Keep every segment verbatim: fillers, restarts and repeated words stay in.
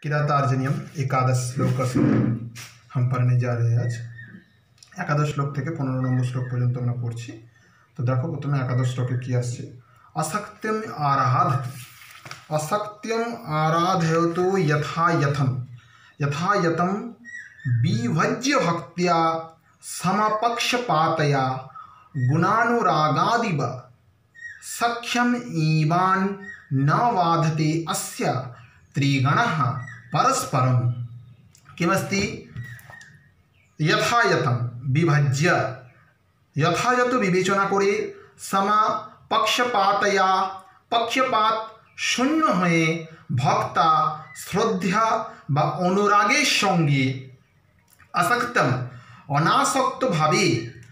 किरातार्जुनीयम एकादश श्लोक हम पढ़ने जा रहे हैं आज। एकादश श्लोक থেকে पंद्रह নম্বর শ্লোক পর্যন্ত আমরা পড়ছি। তো দেখো প্রথমে একাদশ শ্লোকে কি আসছে। असक्त्यम आराध असक्त्यम आराधयतु यथा यथम यथा यतम विभज्य भक्त्या समपक्षपातया गुणानुरागादिव सख्यम ईवान न बाधते अस्य त्रिगणः परस्परम किमस्ति यथायथम विभज्य यथायथ विवेचना करे समा पक्षपातया पक्षपात शून्य हये भक्ता श्रद्धा बा अनुरागेर संगे असक्तम अनासक्त भावे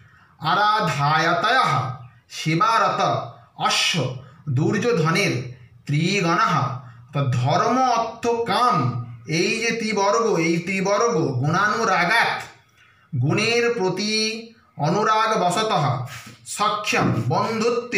आराधायतयः सेवारत अश्व दुर्योधनेर त्रिगणः धर्म अर्थ काम এই যে ত্রিবর্গ এই ত্রিবর্গ গুণানুরাগাত গুণের প্রতি অনুরাগ বশতঃ সক্ষম বন্ধুত্ব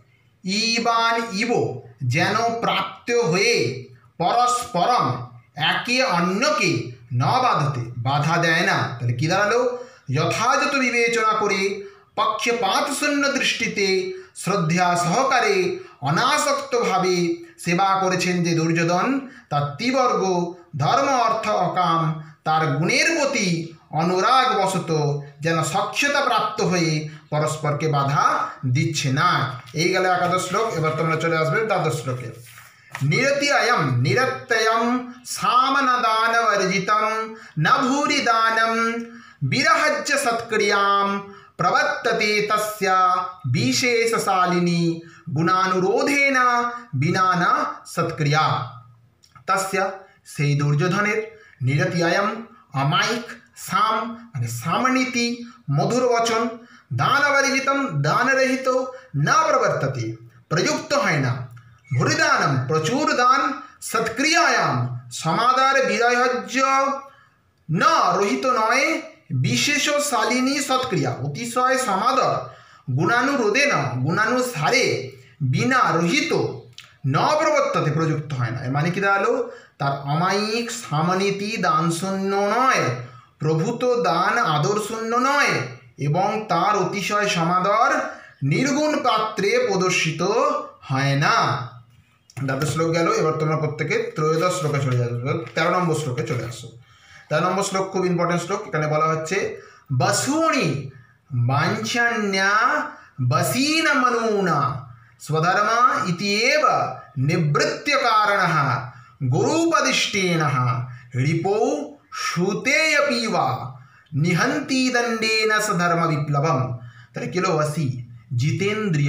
ইবান ইব যেন প্রাপ্ত হয়ে পরস্পরম একে অন্যকে ন বাধতে বাধা দেয় না। তাহলে কি দাঁড়ালো, যথাযথ বিবেচনা করে পক্ষপাত শূন্য দৃষ্টিতে শ্রদ্ধা সহকারে অনাসক্তভাবে সেবা করেছেন যে দুর্যোধন, তার ত্রিবর্গ ধর্ম অর্থ অকাম তার গুণের প্রতি অনুরাগ বশত যেন সক্ষতা প্রাপ্ত হয়ে পরস্পরকে বাধা দিচ্ছে না। এই গেল একাদশ শ্লোক। এবার তোমরা চলে আসবে দ্বাদশ শ্লোকে। নিরতিয়ায়ম নিরত্যয়ম সামনদানবর্জিতম ন ভূরি দানম বিরহজ্য সৎক্রিয়াম প্রবর্ততে তস্যা বিশেষশালিনী গুণানুরোধেন বিনা না সৎক্রিয়া। তস্যা সেই দুর্যোধনের নিরতিয়ায়ম অমায়িক সাম মানে সামনীতি মধুর বচন দানবর্জিতম দানরহিত না প্রবর্ততে প্রযুক্ত হয় না, ভূরিদানম প্রচুর দান সৎক্রিয়ায়াম সমাদার বিরহজ্য না রহিত নয় বিশেষশালিনী সৎক্রিয়া অতিশয় সমাদর গুণানুরোধে না গুণানুসারে বিনা রহিত ন প্রবর্ততে প্রযুক্ত হয় না। এর মানে কি দাঁড়ালো, তার অমায়িক সামনীতি দান শূন্য নয়, প্রভূত দান আদর শূন্য নয় এবং তার অতিশয় সমাদর নির্গুণ পাত্রে প্রদর্শিত হয় না। দ্বাদশ শ্লোক গেল। এবার তোমরা প্রত্যেকে ত্রয়োদশ শ্লোকে চলে যাবে, তেরো নম্বর শ্লোকে চলে আসো। তেরো নম্বর শ্লোক খুব ইম্পর্টেন্ট শ্লোক। এখানে বলা হচ্ছে বসুণি বাঞ্ছন্যা বসীন মনুনা स्वधर्मा इत्येव निवृत्य कारणः गुरुपदिष्टेनः रिपौ श्रुतेयपि वा निहन्ति दंडेन सधर्म विप्लवम। তাহলে কিলো বসি জিতেন্দ্রিয়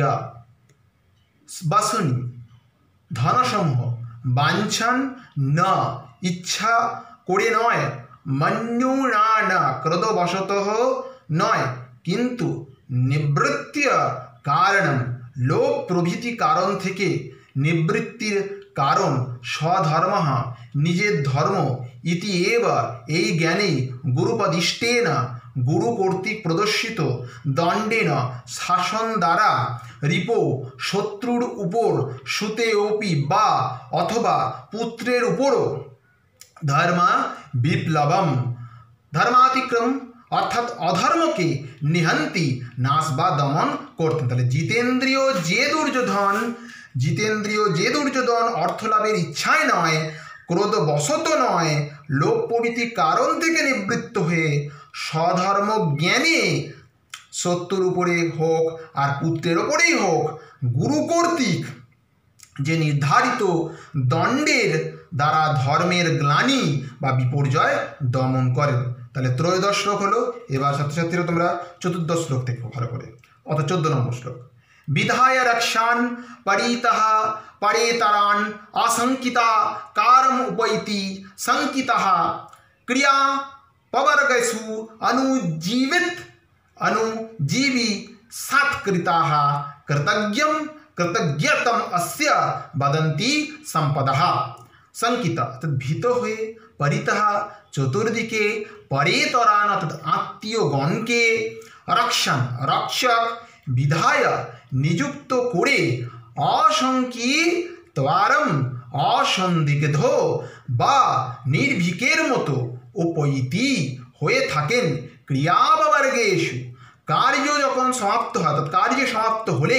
বসুনি ধনসমূহ বাঞ্ছন ন ইচ্ছা করে নয়, মন্যুনা না ক্রোধবশতঃ নয়, কিন্তু নিবৃত্ত কারণম লোভ প্রভৃতি কারণ থেকে নিবৃত্তির কারণ স্বধর্ম নিজের ধর্ম ইতি এব এই জ্ঞানে গুরুপদিষ্টেন গুরু কর্তৃক প্রদর্শিত দণ্ডেন শাসন দ্বারা রিপো শত্রুর উপর সুতে ওপি বা অথবা পুত্রের উপরও ধর্মা বিপ্লবম ধর্মাতিক্রম অর্থাৎ অধর্মকে নিহন্তি নাশ বা দমন করতেন। তাহলে জিতেন্দ্রীয় যে দুর্যোধন জিতেন্দ্রীয় যে দুর্যোধন অর্থলাভের ইচ্ছায় নয়, ক্রোধবশত নয়, লোভ প্রভৃতি কারণ থেকে নিবৃত্ত হয়ে স্বধর্ম জ্ঞানে শত্রুর উপরে হোক আর পুত্রের ওপরেই হোক গুরু কর্তৃক যে নির্ধারিত দণ্ডের দ্বারা ধর্মের গ্লানি বা বিপর্যয় দমন করেন। তাহলে ত্রয়োদশ শ্লোক হলো। এবার ছাত্রছাত্রীরা তোমরা চতুর্দশ শ্লোক দেখো ভালো করে, অর্থাৎ চোদ্দ নম্বর শ্লোক। বিধায় রক্ষান পরিতঃ পরেতরান আশঙ্কিতা কারম উপৈতি শঙ্কিতঃ ক্রিয়া পবর্গসু অনুজীবিত অনুজীবী সৎকৃতাः কৃতজ্ঞম কৃতজ্ঞতম अस्य वदन्ति সম্পদः। শঙ্কিত অর্থাৎ ভীত হয়ে, পরিতঃ চতুর্দিকে, পরেতরান অর্থাৎ আত্মীয়গণকে, রক্ষণ রক্ষক, বিধায় নিযুক্ত করে, অশঙ্কি দ্বারম অসন্দিগ্ধ বা নির্ভীকের মতো উপৈতি হয়ে থাকেন ক্রিয়াবর্গেষু। কার্য যখন সমাপ্ত হয়, অর্থাৎ কার্য সমাপ্ত হলে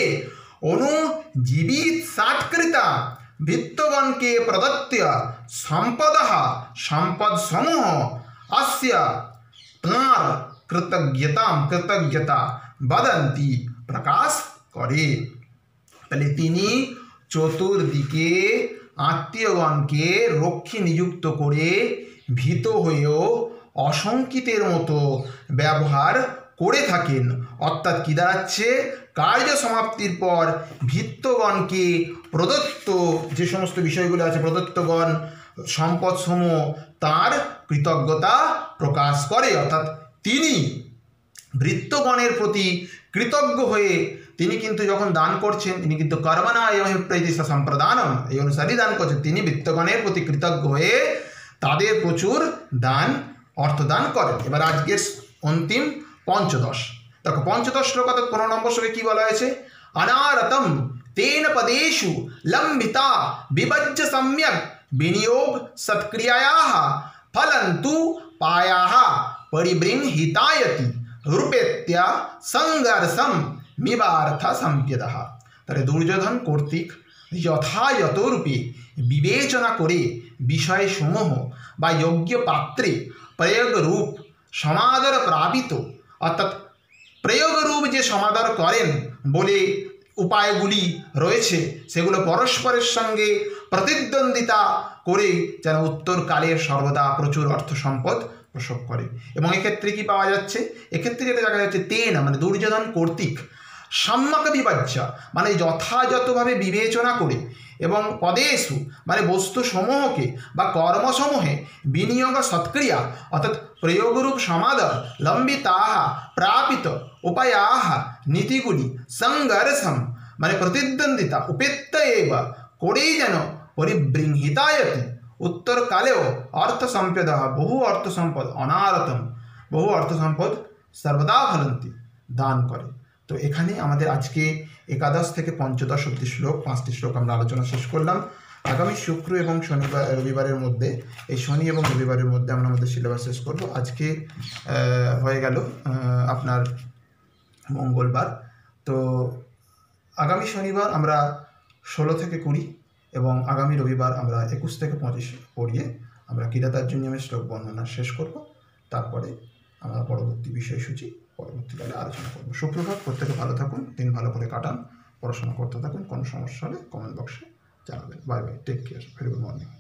অনুজীবিত সাৎকৃতা ভৃত্যগণকে প্রদত্ত সম্পদ সম্পদ সমূহ अस्य তাঁর কৃতজ্ঞতা কৃতজ্ঞতা বদন্তি প্রকাশ করে। তাহলে তিনি চতুর্দিকে আত্মীয়গণকে রক্ষী নিযুক্ত করে ভীত হয়েও অশঙ্কিতের মতো ব্যবহার করে থাকেন। অর্থাৎ কী দাঁড়াচ্ছে, কার্য সমাপ্তির পর ভৃত্যগণকে প্রদত্ত যে সমস্ত বিষয়গুলো আছে, প্রদত্তগণ সম্পদসমূহ তার কৃতজ্ঞতা প্রকাশ করে। অর্থাৎ তিনি ভৃত্যগণের প্রতি কৃতজ্ঞ হয়ে তিনি কিন্তু যখন দান করছেন, তিনি কিন্তু কর্মণা এবং প্রীতি সম্প্রদানম, এই অনুসারেই দান করছেন। তিনি ভৃত্যগণের প্রতি কৃতজ্ঞ হয়ে তাদের প্রচুর দান অর্থদান করেন। এবার আজকের অন্তিম পঞ্চদশ, দেখো পঞ্চদশ শ্লোক অর্থাৎ পনেরো নম্বর শ্লোকে কী বলা হয়েছে, অনারতম তেন পদেষু লম্বিতা বিভজ্য সম্যক বিনিয়োগ সৎক্রিয়ায়াः ফলন্তু পায়াः পরিবৃংহিতায়তি রূপেত্য সংঘর্ষম মিবার্থ সম্প্যদः। তাহলে দুর্যোধন কর্তৃক যথাযথ রূপে বিবেচনা করে বিষয়সমূহ বা যোগ্য পাত্রে প্রয়োগরূপ সমাদর প্রাপিত, অর্থাৎ প্রয়োগরূপ যে সমাদর করেন বলে উপায়গুলি রয়েছে, সেগুলো পরস্পরের সঙ্গে প্রতিদ্বন্দ্বিতা করে যেন উত্তরকালে সর্বদা প্রচুর অর্থ সম্পদ প্রসব করে। এবং এক্ষেত্রে কি পাওয়া যাচ্ছে, এক্ষেত্রে যেটা দেখা যাচ্ছে তেন মানে দুর্যোধন কর্তৃক সম্যক বিভাজ্য মানে যথাযথভাবে বিবেচনা করে এবং পদেষু মানে বস্তুসমূহকে বা কর্মসমূহে বিনিয়োগ সৎক্রিয়া অর্থাৎ প্রয়োগরূপ সমাদর লম্বিতাহ প্রাপিত উপায়াহ নীতিগুলি সংঘর্ষম মানে প্রতিদ্বন্দ্বিতা উপেত্য এব করেই যেন পরিবৃংহিতায়তি উত্তরকালেও অর্থ সম্পদ বহু অর্থ সম্পদ অনারতম বহু অর্থ সম্পদ সর্বদা ফলন্তি দান করে। তো এখানে আমাদের আজকে একাদশ থেকে পঞ্চদশ অব্দি শ্লোক পাঁচটি শ্লোক আমরা আলোচনা শেষ করলাম। আগামী শুক্র এবং শনিবার রবিবারের মধ্যে এই শনি এবং রবিবারের মধ্যে আমরা আমাদের সিলেবাস শেষ করব। আজকে হয়ে গেল আপনার মঙ্গলবার, তো আগামী শনিবার আমরা ষোলো থেকে কুড়ি এবং আগামী রবিবার আমরা একুশ থেকে পঁচিশ পড়িয়ে আমরা কিরাতার্জুনীয়মের শ্লোক বর্ণনা শেষ করব। তারপরে আমরা পরবর্তী বিষয়সূচি পরবর্তীকালে আলোচনা করব। সুপ্রভাত, প্রত্যেকে ভালো থাকুন, দিন ভালো করে কাটান, পড়াশোনা করতে থাকুন। কোনো সমস্যা হলে কমেন্ট বক্সে জানাবেন। Bye bye, take care, very good morning.